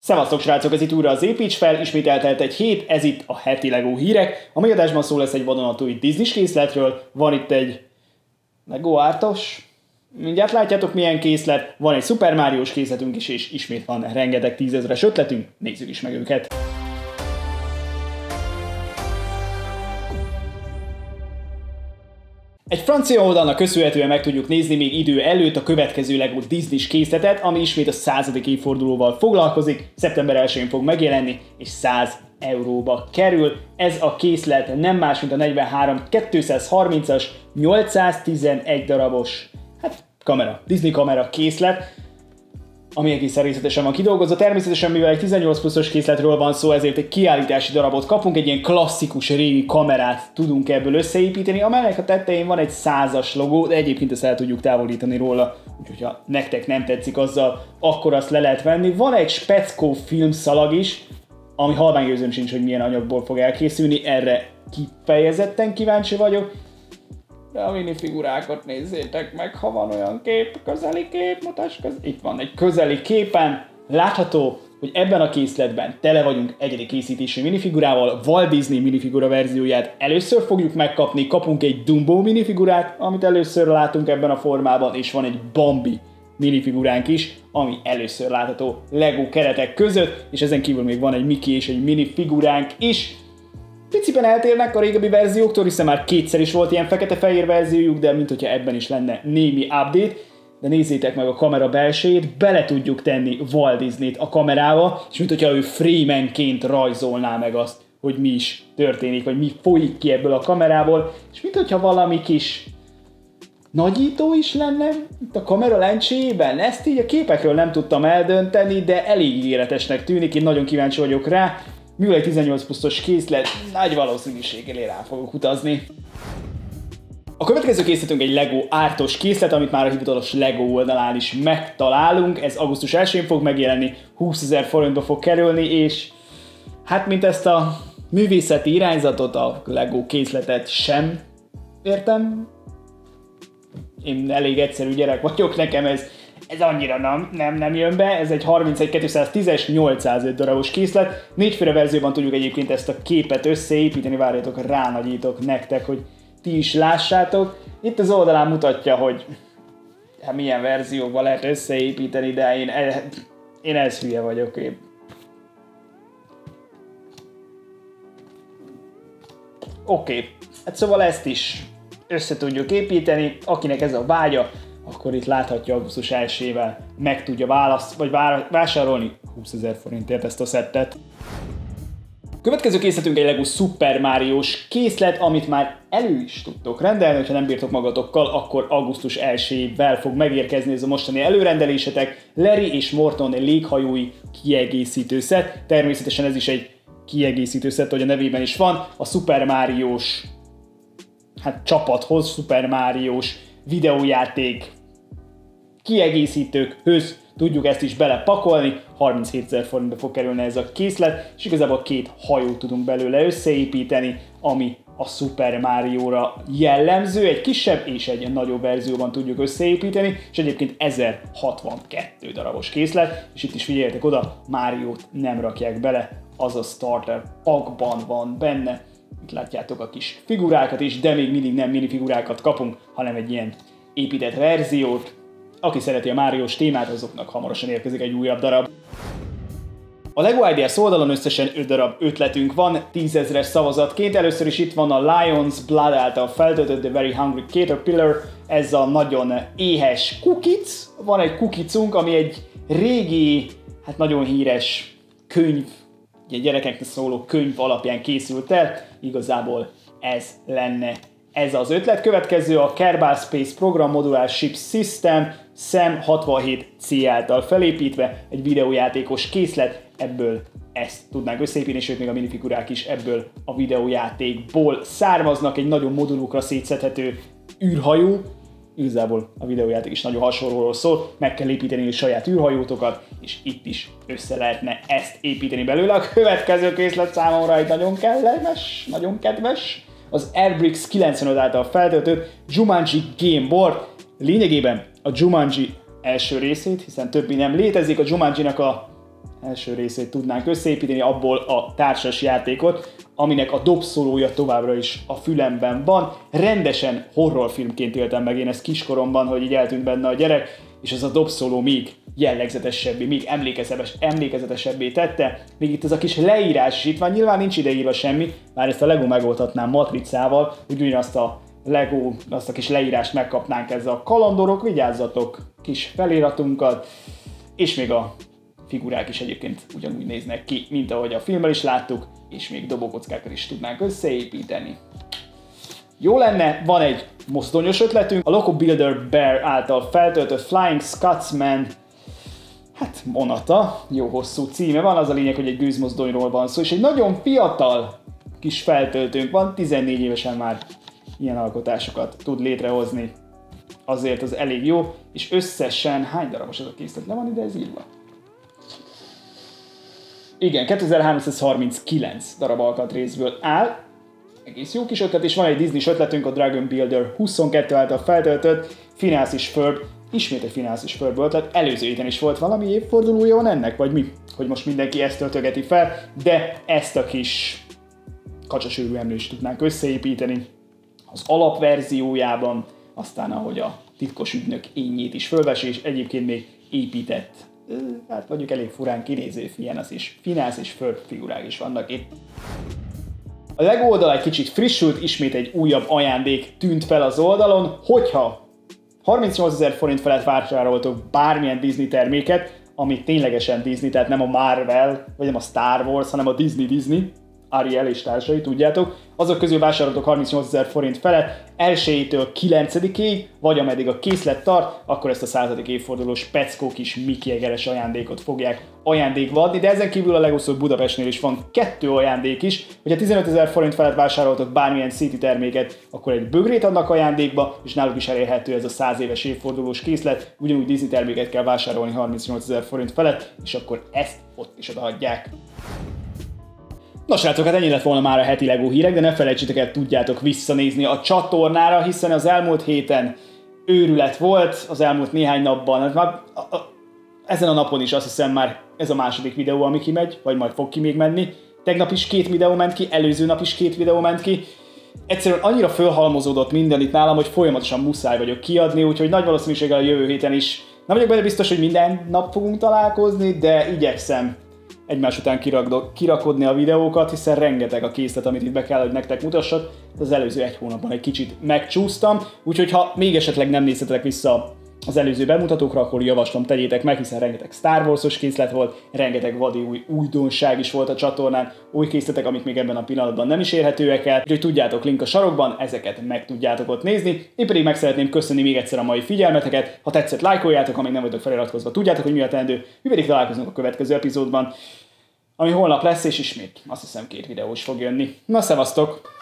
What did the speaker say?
Szevasztok srácok, ez itt újra az Építs fel, ismét eltelt egy hét, ez itt a heti LEGO hírek. A mai adásban szó lesz egy vadonatúj Disney készletről, van itt egy LEGO ártos, mindjárt látjátok milyen készlet, van egy Super Mario-s készletünk is, és ismét van rengeteg 10 000-es ötletünk, nézzük is meg őket. Egy francia oldalnak köszönhetően meg tudjuk nézni még idő előtt a következő LEGO Disney-s készletet, ami ismét a 100. évfordulóval foglalkozik, szeptember 1-én fog megjelenni, és 100 euróba kerül. Ez a készlet nem más, mint a 43 230-as 811 darabos kamera, Disney kamera készlet, ami egészen részletesen van kidolgozva. Természetesen, mivel egy 18 pluszos készletről van szó, ezért egy kiállítási darabot kapunk, egy ilyen klasszikus régi kamerát tudunk ebből összeépíteni, amelynek a tetején van egy 100-as logó, de egyébként ezt el tudjuk távolítani róla, úgyhogy ha nektek nem tetszik azzal, akkor azt le lehet venni. Van egy speckó filmszalag is, ami halvány gőzöm sincs, hogy milyen anyagból fog elkészülni, erre kifejezetten kíváncsi vagyok. De a minifigurákat nézzétek meg, ha van olyan kép, közeli kép, mutasd itt van egy közeli képen. Látható, hogy ebben a készletben tele vagyunk egyedi készítésű minifigurával, Walt Disney minifigura verzióját először fogjuk megkapni, kapunk egy Dumbo minifigurát, amit először látunk ebben a formában, és van egy Bambi minifiguránk is, ami először látható LEGO keretek között, és ezen kívül még van egy Mickey és egy minifiguránk is. Piciben eltérnek a régebbi verzióktól, hiszen már kétszer is volt ilyen fekete-fehér verziójuk, de mint hogyha ebben is lenne némi update. De nézzétek meg a kamera belsejét, bele tudjuk tenni Walt Disneyt a kamerába, és mint hogyha ő frame-enként rajzolná meg azt, hogy mi is történik, vagy mi folyik ki ebből a kamerából, és mint hogyha valami kis nagyító is lenne itt a kamera lencséjében. Ezt így a képekről nem tudtam eldönteni, de elég ígéretesnek tűnik, én nagyon kíváncsi vagyok rá. Mivel egy 18 pluszos készlet, nagy valószínűséggel rá fogok utazni. A következő készletünk egy LEGO ártos készlet, amit már a hivatalos LEGO oldalán is megtalálunk. Ez augusztus 1-én fog megjelenni, 20 000 forintba fog kerülni, és hát mint ezt a művészeti irányzatot, a LEGO készletet sem értem. Én elég egyszerű gyerek vagyok, nekem ez annyira nem jön be, ez egy 31-210-es 805 darabos készlet. 4 főre verzióban tudjuk egyébként ezt a képet összeépíteni, várjatok, ránagyítok nektek, hogy ti is lássátok. Itt az oldalán mutatja, hogy milyen verziókban lehet összeépíteni, de én ez hülye vagyok én. Oké, hát szóval ezt is össze tudjuk építeni, akinek ez a vágya, akkor itt láthatja augusztus 1-ével meg tudja vásárolni 20 000 forintért ezt a szettet. Következő készletünk egy LEGO Super Mario-s készlet, amit már elő is tudtok rendelni, ha nem bírtok magatokkal, akkor augusztus 1-ével fog megérkezni ez a mostani előrendelésetek. Larry és Morton léghajói kiegészítő szett, természetesen ez is egy kiegészítő szett, hogy a nevében is van, a Super Mario-s csapathoz, Super Mario-s videójáték kiegészítőkhöz tudjuk ezt is belepakolni, 37 000 forintba fog kerülni ez a készlet, és igazából 2 hajót tudunk belőle összeépíteni, ami a Super Mario-ra jellemző, egy kisebb és egy nagyobb verzióban tudjuk összeépíteni, és egyébként 1062 darabos készlet, és itt is figyeljetek oda, Máriót nem rakják bele, az a starter packban van benne. Itt látjátok a kis figurákat is, de még mindig nem minifigurákat kapunk, hanem egy ilyen épített verziót. Aki szereti a Máriós témát, azoknak hamarosan érkezik egy újabb darab. A LEGO Ideas oldalon összesen 5 darab ötletünk van, 10 000-es szavazatként. Először is itt van a Lion's Blood által feltöltött The Very Hungry Caterpillar, ez a nagyon éhes kukic. Van egy kukicunk, ami egy régi, nagyon híres könyv, egy gyerekeknek szóló könyv alapján készült el, igazából ez lenne ez az ötlet. Következő a Kerbal Space Program Modular Ship System SAM 67C által felépítve, egy videójátékos készlet, ebből ezt tudnánk összeépíteni, sőt még a minifigurák is ebből a videójátékból származnak, egy nagyon modulokra szétszedhető űrhajó. Igazából a videójáték is nagyon hasonlóról szól, meg kell építeni a saját űrhajótokat, és itt is össze lehetne ezt építeni belőle. A következő készlet számomra egy nagyon kellemes, nagyon kedves, az Airbricks 95 által feltöltött Jumanji Game Board. Lényegében a Jumanji első részét, hiszen többi nem létezik, a Jumanjinak a első részét tudnánk összeépíteni, abból a társas játékot, aminek a dobszólója továbbra is a fülemben van. Rendesen horrorfilmként éltem meg én ezt kiskoromban, hogy így eltűnt benne a gyerek, és ez a dobszóló még jellegzetesebbé, még emlékezetesebbé tette. Még itt ez a kis leírás is itt van, nyilván nincs ideírva semmi, már ezt a Lego megoldhatnám matricával, hogy ugyanazt a Lego, azt a kis leírást megkapnánk ezzel a kalandorok, vigyázzatok, kis feliratunkat, és még a figurák is egyébként ugyanúgy néznek ki, mint ahogy a filmben is láttuk, és még dobókockákat is tudnánk összeépíteni. Jó lenne, van egy mozdonyos ötletünk, a Loco Builder Bear által feltöltött Flying Scotsman, hát Monata, jó hosszú címe van, az a lényeg, hogy egy gőzmozdonyról van szó, és egy nagyon fiatal kis feltöltőnk van, 14 évesen már ilyen alkotásokat tud létrehozni. Azért az elég jó, és összesen hány darabos ez a készlet? Le van ide ez írva? Igen, 2339 darab alkatrészből áll. Egész jó kis ötlet, és van egy Disney-s ötletünk, a Dragon Builder 22 által feltöltött Phineas és Ferb, ismét egy Phineas és Ferb ötlet, előző héten is volt valami évfordulója van ennek, vagy mi? Hogy most mindenki ezt töltögeti fel, de ezt a kis kacsasőrű emlőst tudnánk összeépíteni az alapverziójában, aztán ahogy a titkos ügynök énjét is fölvesi, és egyébként még épített, hát mondjuk elég furán kinéző Phineas és Ferb figurák is vannak itt. A Lego oldal egy kicsit frissült, ismét egy újabb ajándék tűnt fel az oldalon, hogyha 38 000 forint felett vásároltok bármilyen Disney terméket, ami ténylegesen Disney, tehát nem a Marvel, vagy nem a Star Wars, hanem a Disney, Ariel és társai, tudjátok, azok közül vásároltok 38 000 forint felett, 1-től 9-ig, vagy ameddig a készlet tart, akkor ezt a 100. évfordulós peckó kis Mickey Egeres ajándékot fogják ajándékba adni, de ezen kívül a Lego Store Budapestnél is van 2 ajándék is, hogyha 15 000 forint felett vásároltok bármilyen City terméket, akkor egy bögrét adnak ajándékba, és náluk is elérhető ez a 100 éves évfordulós készlet, ugyanúgy Disney terméket kell vásárolni 38 000 forint felett, és akkor ezt ott is odaadják. Nos srácok, hát ennyi lett volna már a heti Lego hírek, de ne felejtsétek el, tudjátok visszanézni a csatornára, hiszen az elmúlt héten őrület volt, az elmúlt néhány napban, már ezen a napon is azt hiszem már ez a második videó, ami kimegy, vagy majd fog ki még menni. Tegnap is 2 videó ment ki, előző nap is 2 videó ment ki. Egyszerűen annyira fölhalmozódott minden itt nálam, hogy folyamatosan muszáj vagyok kiadni, úgyhogy nagy valószínűséggel a jövő héten is. Nem vagyok benne biztos, hogy minden nap fogunk találkozni, de igyekszem egymás után kirakodni a videókat, hiszen rengeteg a készlet, amit itt be kell, hogy nektek mutassak. Az előző 1 hónapban egy kicsit megcsúsztam, úgyhogy ha még esetleg nem néztetek vissza az előző bemutatókra, akkor javaslom, tegyétek meg, hiszen rengeteg Star Wars-os készlet volt, rengeteg vadi új újdonság is volt a csatornán, új készletek, amik még ebben a pillanatban nem is érhetőek el, úgyhogy tudjátok, link a sarokban, ezeket meg tudjátok ott nézni. Én pedig meg szeretném köszönni még egyszer a mai figyelmeteket, ha tetszett, lájkoljátok, amíg nem vagytok feliratkozva, tudjátok, hogy mi a teendő, mi pedig találkozunk a következő epizódban, ami holnap lesz, és ismét azt hiszem 2 videó is fog jönni. Na, szevasztok!